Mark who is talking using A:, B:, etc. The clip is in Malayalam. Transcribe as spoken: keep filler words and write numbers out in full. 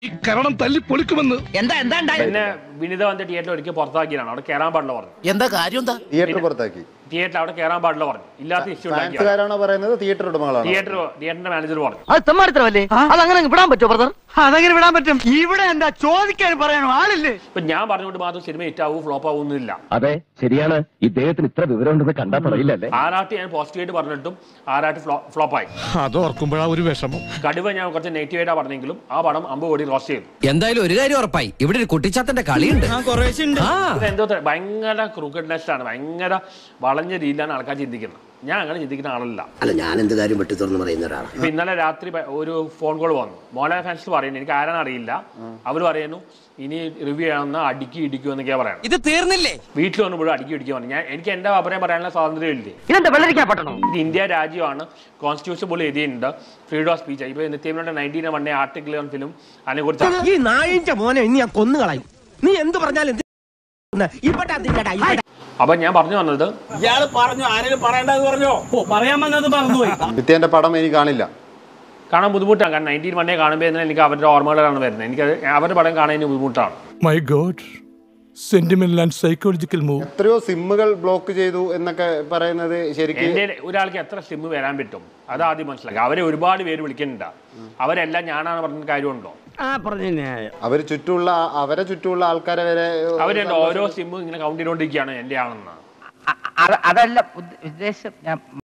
A: ഈ കാരണം തല്ലി പൊളിക്കുമെന്ന്
B: എന്താ എന്താ
C: പിന്നെ വിനിത വന്ന് തിയേറ്ററിൽ ഒരിക്കൽ പുറത്താക്കിയാണ്. അവിടെ കയറാൻ പാടില്ല പറഞ്ഞു.
D: എന്താ കാര്യം എന്താ?
E: തിയേറ്റർ പുറത്താക്കി.
C: തിയേറ്ററിൽ അവിടെ കയറാൻ പാടില്ല പറഞ്ഞു. ഇല്ലാത്ത ഇഷ്യൂ
E: ഫാൻസുകാരാണോ പറയുന്നത് തിയേറ്റർ ഉടമകളാണ്?
C: തിയേറ്റർ തിയേറ്ററിന്റെ മാനേജർ പറഞ്ഞു.
B: അത് തെമ്മാടിത്തരമല്ലേ? അതങ്ങനെ വിടാൻ പറ്റുമോ ബ്രദർ?
F: അതങ്ങനെ വിടാൻ പറ്റും? ഇവിടെ എന്താ ചോദിക്കാൻ പറയാനോ ആളില്ലേ?
C: ഇപ്പൊ ഞാൻ പറഞ്ഞുകൊണ്ട് മാത്രം സിനിമ ഹിറ്റ് ആവും ഫ്ലോപ്പ് ആവുന്നില്ല.
G: അതെ ശരിയാണ്. ഇദ്ദേഹത്തിന് ഇത്ര വിവരം ഉണ്ടെന്ന് കണ്ടാൽ പറയില്ലല്ലേ.
C: ആറാട്ട് ഞാൻ പോസിറ്റീവായിട്ട് പറഞ്ഞിട്ടും ആറാട്ട് ഫ്ലോപ്പായി.
A: അത് ഓർക്കുമ്പോഴാ ഒരു വിഷമം.
C: കടുവ ഞാൻ കുറച്ച് നെഗറ്റീവായിട്ടാ പറഞ്ഞെങ്കിലും ആ പടം അമ്പത് കോടി ലോസ് ചെയ്തു.
D: എന്തായാലും ഒരു കാര്യം ഉറപ്പായി, ഇവിടെ ഒരു കുട്ടിച്ചാത്തന്റെ കളിയുണ്ട്.
C: എന്തോ ഭയങ്കര ക്രൂക്കഡ്നെസ് ആണ്, ഭയങ്കര വളഞ്ഞ രീതിയിലാണ് ആൾക്കാർ ചിന്തിക്കുന്നത്. ഞാൻ അങ്ങനെ ചിന്തിക്കുന്ന ആളല്ല.
D: അല്ല, ഞാൻ എന്ത് കാര്യം വെട്ടി തുറന്ന് പറയുന്ന ഒരാളാണ്.
C: ഇപ്പൊ ഇന്നലെ രാത്രി ഒരു ഫോൺ കോൾ വന്നു. മോഹൻലാൽ ഫാൻസ് പറയുന്നു, എനിക്ക് ആരാണ് അറിയില്ല, അവർ പറയുന്നു ഇനി റിവ്യൂ ചെയ്യണമെന്ന് അടിക്കി ഇടിക്കൂ എന്നൊക്കെയാ പറയാം.
B: ഇത് തീർന്നില്ലേ?
C: വീട്ടിൽ വന്നപ്പോഴും അടിക്കി ഇടിക്കുക പറഞ്ഞു. ഞാൻ എനിക്ക് എന്റെ അഭിപ്രായം പറയാനുള്ള സ്വാതന്ത്ര്യം ഇല്ലേ?
B: ഇതെന്താ വെള്ളരിക്കാൻ പറ്റണോ?
C: ഇത് ഇന്ത്യ രാജ്യമാണ്, കോൺസ്റ്റിറ്റ്യൂഷൻ പോലും എഴുതിയിട്ടുണ്ട്, ഫ്രീഡം ഓഫ് സ്പീച്ച്. ഇപ്പൊ നിത്യമയുടെ നയൻറ്റീൻ വണ്ണേ ആർട്ടിക്കിൾ ഓൺ ഫിലിം അതിനെ കുറിച്ച്.
F: ഈ നായിന്റെ മോനെ ഇനി ഞാൻ കൊന്നു കളയും. നീ എന്ത് പറഞ്ഞാലും
C: അപ്പൊ ഞാൻ പറഞ്ഞു വന്നത്,
F: ഇയാള് പറഞ്ഞു ആരെങ്കിലും പറയണ്ടെന്ന് പറഞ്ഞോ? ഓ, പറയാൻ വന്നത് മറന്നുപോയി.
E: നിത്യേന്റെ പടം എനിക്ക് കാണില്ല,
C: കാണാൻ ബുദ്ധിമുട്ടാണ്. കാരണം നയൻറ്റീൻ വണ്ണേ കാണുമ്പോൾ തന്നെ എനിക്ക് അവരുടെ ഓർമ്മകളാണ് വരുന്നത്. എനിക്ക് അവരുടെ പടം കാണാൻ ബുദ്ധിമുട്ടാണ്.
A: My god, sentimental and psychological move.
E: എത്രയോ സിമ്മുകൾ ബ്ലോക്ക് ചെയ്തു എന്നൊക്കെ പറയുന്നത് ശരിക്കും.
C: എന്റെ ഒരാൾക്ക് എത്ര സിം വരാൻ പറ്റും അത് ആദ്യം മനസ്സിലാക്കി. അവരെ ഒരുപാട് പേര് വിളിക്കുന്നുണ്ട്. അവരെല്ലാം ഞാനാണ് പറഞ്ഞ കാര്യമുണ്ടോ?
E: അവര് ചുറ്റുമുള്ള അവരെ ചുറ്റുമുള്ള ആൾക്കാരെ വരെ
C: അവരെന്റെ ഓരോ സിമ്മും ഇങ്ങനെ കൗണ്ട് ചെയ്തോണ്ടിരിക്കുകയാണ് എന്റെ ആണെന്ന്.
B: അതല്ല ഉദ്ദേശം.